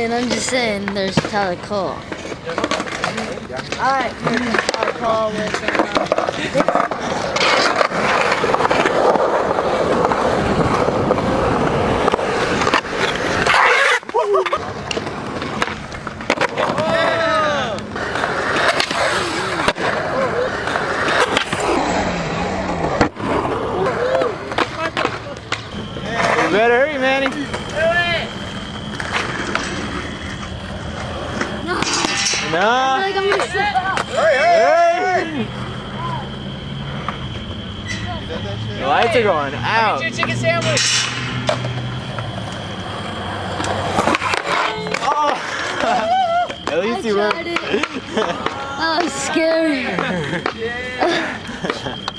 saying, there's Tyler Cole. Alright, Tyler Cole with You better hurry, Manny. No. I feel like I'm gonna slip out. Hey! The lights are going out. Get your chicken sandwich. Oh. At least you were. That was scary.